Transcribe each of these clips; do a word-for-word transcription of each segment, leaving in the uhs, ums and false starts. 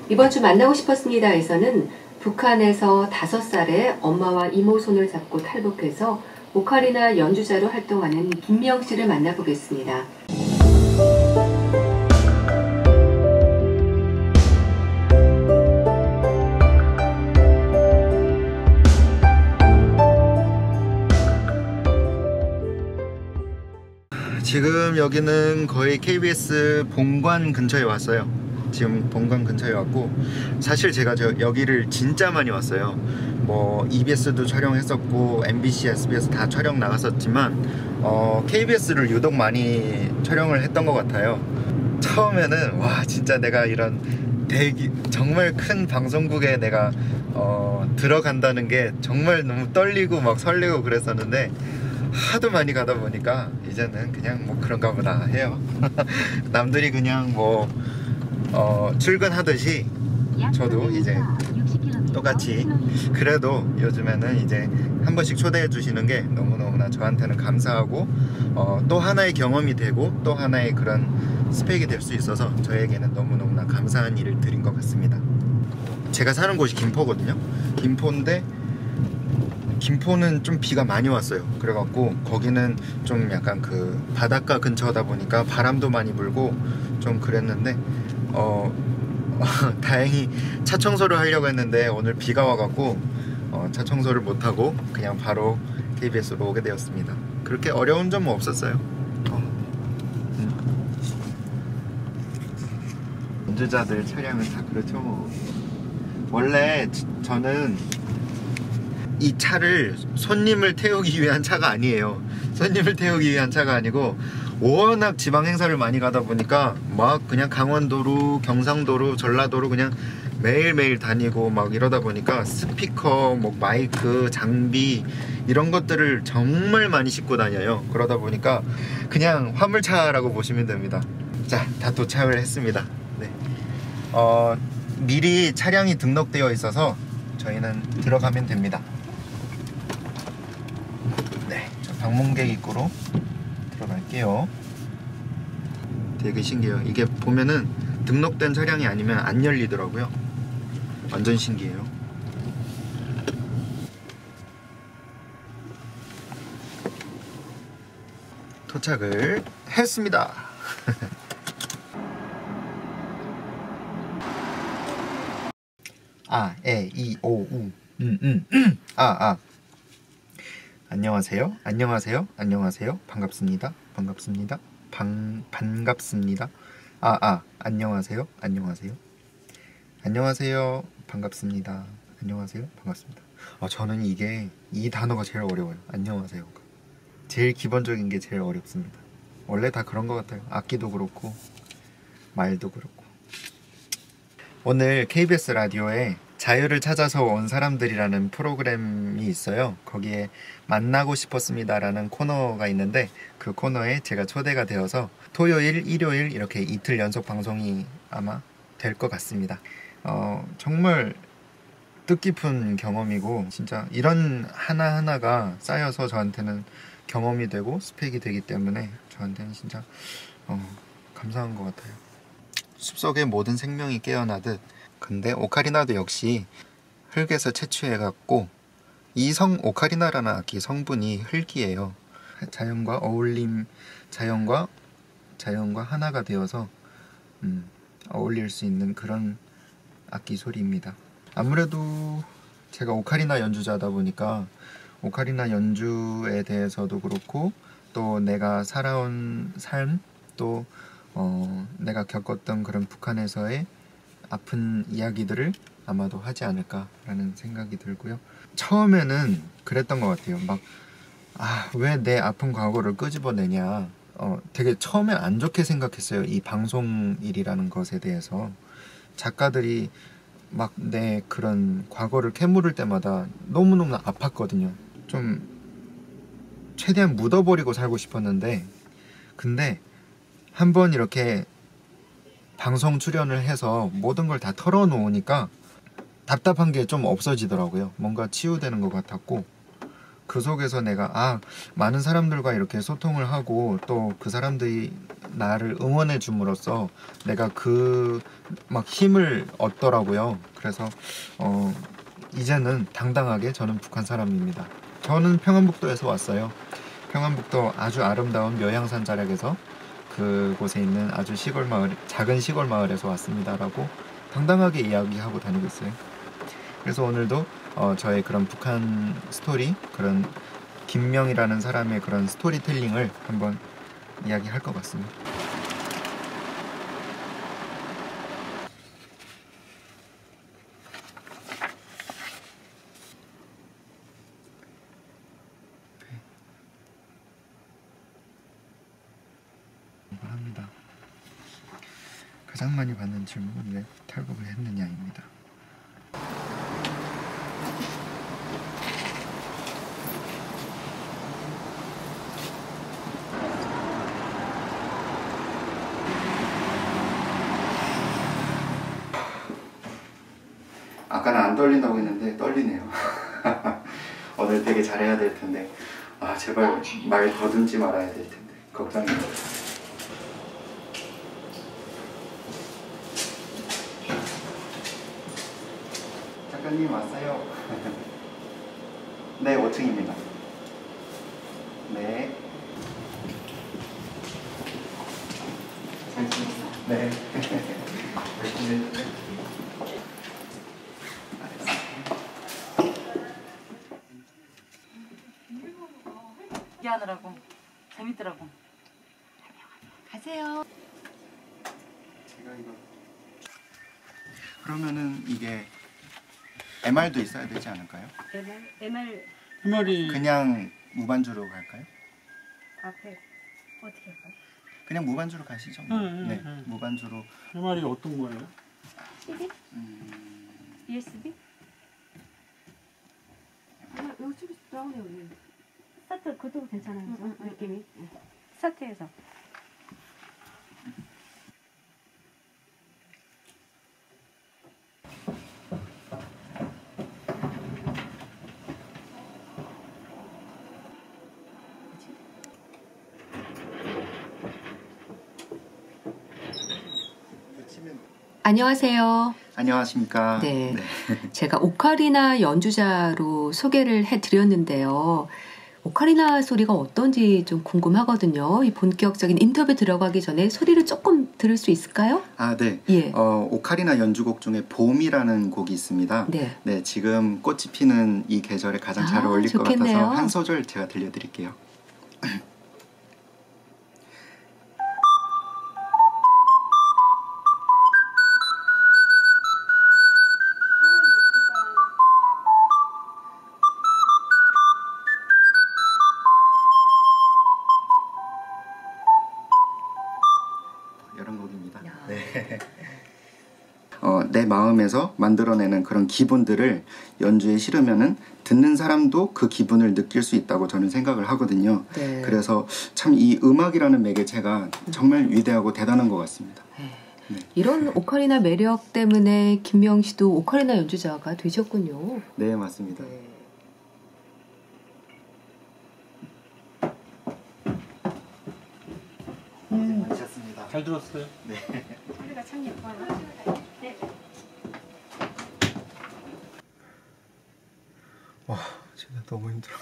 이번 주 만나고 싶었습니다에서는 북한에서 다섯 살에 엄마와 이모 손을 잡고 탈북해서 오카리나 연주자로 활동하는 김미영 씨를 만나보겠습니다. 지금 여기는 거의 케이비에스 본관 근처에 왔어요. 지금 본관 근처에 왔고, 사실 제가 저 여기를 진짜 많이 왔어요. 뭐 이비에스도 촬영했었고 엠비씨, 에스비에스 다 촬영 나갔었지만 어, 케이비에스를 유독 많이 촬영을 했던 것 같아요. 처음에는 와 진짜 내가 이런 대기 정말 큰 방송국에 내가 어, 들어간다는 게 정말 너무 떨리고 막 설레고 그랬었는데, 하도 많이 가다 보니까 이제는 그냥 뭐 그런가 보다 해요. 남들이 그냥 뭐 어, 출근하듯이 저도 이제 똑같이, 그래도 요즘에는 이제 한 번씩 초대해 주시는 게 너무너무나 저한테는 감사하고 어, 또 하나의 경험이 되고 또 하나의 그런 스펙이 될 수 있어서 저에게는 너무너무나 감사한 일을 드린 것 같습니다. 제가 사는 곳이 김포거든요. 김포인데 김포는 좀 비가 많이 왔어요. 그래갖고 거기는 좀 약간 그 바닷가 근처다 보니까 바람도 많이 불고 좀 그랬는데 어 다행히 차 청소를 하려고 했는데 오늘 비가 와갖고 어, 차 청소를 못하고 그냥 바로 케이비에스로 오게 되었습니다. 그렇게 어려운 점은 없었어요. 어. 음. 연주자들 차량은 다 그렇죠 뭐. 원래 저는 이 차를 손님을 태우기 위한 차가 아니에요. 손님을 태우기 위한 차가 아니고 워낙 지방 행사를 많이 가다 보니까 막 그냥 강원도로, 경상도로, 전라도로 그냥 매일매일 다니고 막 이러다 보니까 스피커, 뭐 마이크, 장비 이런 것들을 정말 많이 싣고 다녀요. 그러다 보니까 그냥 화물차라고 보시면 됩니다. 자, 다 도착을 했습니다. 네. 어, 미리 차량이 등록되어 있어서 저희는 들어가면 됩니다. 방문객 입구로 들어갈게요. 되게 신기해요. 이게 보면은 등록된 차량이 아니면 안 열리더라고요. 완전 신기해요. 도착을 했습니다. 아, 에, 이, 오, 우, 음, 음, 음. 아, 아. 안녕하세요. 안녕하세요. 안녕하세요. 반갑습니다. 반갑습니다. 방, 반갑습니다. 아, 아. 안녕하세요. 안녕하세요. 안녕하세요. 반갑습니다. 안녕하세요. 반갑습니다. 아, 저는 이게 이 단어가 제일 어려워요. 안녕하세요. 제일 기본적인 게 제일 어렵습니다. 원래 다 그런 것 같아요. 악기도 그렇고 말도 그렇고. 오늘 케이비에스 라디오에 자유를 찾아서 온 사람들이라는 프로그램이 있어요. 거기에 만나고 싶었습니다 라는 코너가 있는데, 그 코너에 제가 초대가 되어서 토요일, 일요일 이렇게 이틀 연속 방송이 아마 될 것 같습니다. 어, 정말 뜻깊은 경험이고 진짜 이런 하나하나가 쌓여서 저한테는 경험이 되고 스펙이 되기 때문에 저한테는 진짜 어, 감사한 것 같아요. 숲속에 모든 생명이 깨어나듯, 근데 오카리나도 역시 흙에서 채취해갖고, 이 성 오카리나라는 악기 성분이 흙이에요. 자연과 어울림, 자연과 자연과 하나가 되어서 음, 어울릴 수 있는 그런 악기 소리입니다. 아무래도 제가 오카리나 연주자다 보니까 오카리나 연주에 대해서도 그렇고 또 내가 살아온 삶, 또 어, 내가 겪었던 그런 북한에서의 아픈 이야기들을 아마도 하지 않을까라는 생각이 들고요. 처음에는 그랬던 것 같아요. 막 아, 왜 내 아픈 과거를 끄집어내냐. 어, 되게 처음엔 안 좋게 생각했어요. 이 방송 일이라는 것에 대해서. 작가들이 막 내 그런 과거를 캐물을 때마다 너무너무 아팠거든요. 좀 최대한 묻어버리고 살고 싶었는데, 근데 한번 이렇게 방송 출연을 해서 모든 걸 다 털어놓으니까 답답한 게 좀 없어지더라고요. 뭔가 치유되는 것 같았고, 그 속에서 내가 아 많은 사람들과 이렇게 소통을 하고 또 그 사람들이 나를 응원해 줌으로써 내가 그 막 힘을 얻더라고요. 그래서 어, 이제는 당당하게 저는 북한 사람입니다. 저는 평안북도에서 왔어요. 평안북도 아주 아름다운 묘향산 자락에서 그곳에 있는 아주 시골 마을, 작은 시골 마을에서 왔습니다라고 당당하게 이야기하고 다니고 있어요. 그래서 오늘도 어, 저의 그런 북한 스토리, 그런 김명이라는 사람의 그런 스토리텔링을 한번 이야기할 것 같습니다. 합니다. 가장 많이 받는 질문은 왜 탈북을 했느냐입니다. 아까는 안 떨린다고 했는데 떨리네요. 오늘 되게 잘해야 될 텐데 아 제발 말 더듬지 말아야 될 텐데 걱정이에요. 작가님 왔어요. 네, 오 층입니다. 네. 네. 열심히 얘기하느라고 재밌더라고. 가세요. 제가 이거 그러면은 이게 엠알도 있어야 되지 않을까요? 엠알 엠알 해말이 그냥 무반주로 갈까요? 앞에 어떻게 할까요? 그냥 무반주로 가시죠. 응, 응, 네, 응. 무반주로. 해말이 어떤 거예요? 씨디? 음, 유에스비? 아, 여기 좀 나오네요. 여기. 스타트 그것도 괜찮아요. 응, 응, 응, 느낌이. 스타트에서. 안녕하세요. 안녕하십니까. 네. 제가 오카리나 연주자로 소개를 해드렸는데요. 오카리나 소리가 어떤지 좀 궁금하거든요. 이 본격적인 인터뷰 들어가기 전에 소리를 조금 들을 수 있을까요? 아, 네. 예. 어, 오카리나 연주곡 중에 봄이라는 곡이 있습니다. 네. 네, 지금 꽃이 피는 이 계절에 가장 잘 아, 어울릴 좋겠네요. 것 같아서 한 소절 제가 들려드릴게요. 이런 곡입니다. 야. 네. 어, 내 마음에서 만들어내는 그런 기분들을 연주에 실으면은 듣는 사람도 그 기분을 느낄 수 있다고 저는 생각을 하거든요. 네. 그래서 참 이 음악이라는 매개체가 정말 위대하고 대단한 것 같습니다. 네. 이런 오카리나 매력 때문에 김명 씨도 오카리나 연주자가 되셨군요. 네, 맞습니다. 네. 음. 많으셨습니다. 잘 들었어요? 네. 소리가 참 예뻐요. 네. 와, 진짜 너무 힘들어.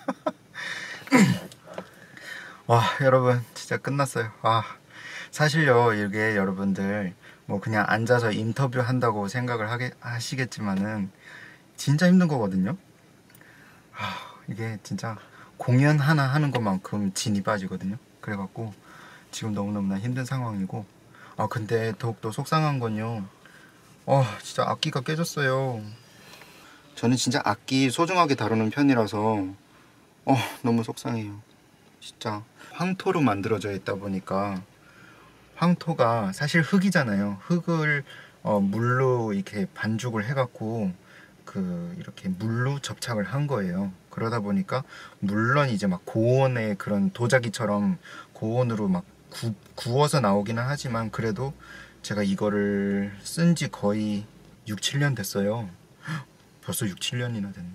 와, 여러분 진짜 끝났어요. 아, 사실요 이게 여러분들 뭐 그냥 앉아서 인터뷰 한다고 생각을 하게 하시겠지만은 진짜 힘든 거거든요. 아, 이게 진짜 공연 하나 하는 것만큼 진이 빠지거든요. 그래갖고 지금 너무너무나 힘든 상황이고, 아 근데 더욱더 속상한 건요, 어 진짜 악기가 깨졌어요. 저는 진짜 악기 소중하게 다루는 편이라서 어 너무 속상해요. 진짜 황토로 만들어져 있다 보니까, 황토가 사실 흙이잖아요. 흙을 어, 물로 이렇게 반죽을 해갖고 그 이렇게 물로 접착을 한 거예요. 그러다 보니까 물론 이제 막 고온의 그런 도자기처럼 고온으로 막 구, 구워서 나오기는 하지만, 그래도 제가 이거를 쓴 지 거의 육, 칠 년 됐어요. 벌써 육, 칠 년이나 됐네.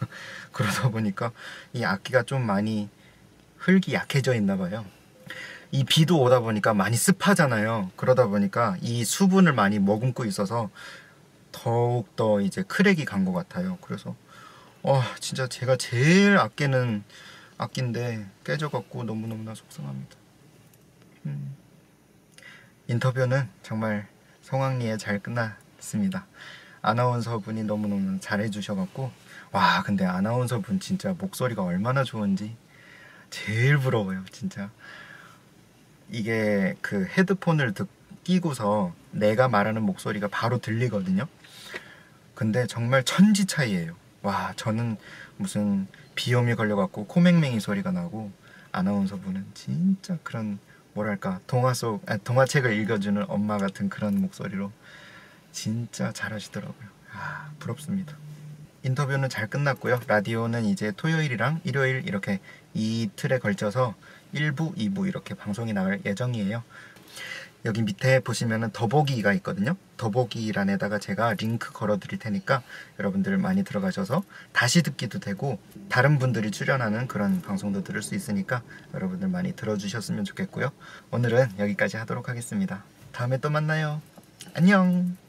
그러다 보니까 이 악기가 좀 많이 흙이 약해져 있나 봐요. 이 비도 오다 보니까 많이 습하잖아요. 그러다 보니까 이 수분을 많이 머금고 있어서 더욱더 이제 크랙이 간 것 같아요. 그래서 와 진짜 제가 제일 아끼는 악기인데 깨져갖고 너무너무나 속상합니다. 음. 인터뷰는 정말 성황리에 잘 끝났습니다. 아나운서 분이 너무너무 잘해주셔갖고 와 근데 아나운서 분 진짜 목소리가 얼마나 좋은지 제일 부러워요. 진짜 이게 그 헤드폰을 듣, 끼고서 내가 말하는 목소리가 바로 들리거든요. 근데 정말 천지 차이예요. 와 저는 무슨 비염이 걸려갖고 코맹맹이 소리가 나고 아나운서 분은 진짜 그런 뭐랄까 동화 속 아, 동화책을 읽어주는 엄마 같은 그런 목소리로 진짜 잘하시더라고요. 아 부럽습니다. 인터뷰는 잘 끝났고요. 라디오는 이제 토요일이랑 일요일 이렇게 이틀에 걸쳐서 일 부, 이 부 이렇게 방송이 나갈 예정이에요. 여기 밑에 보시면은 더보기가 있거든요. 더보기란에다가 제가 링크 걸어 드릴 테니까 여러분들 많이 들어가셔서 다시 듣기도 되고 다른 분들이 출연하는 그런 방송도 들을 수 있으니까 여러분들 많이 들어주셨으면 좋겠고요. 오늘은 여기까지 하도록 하겠습니다. 다음에 또 만나요. 안녕.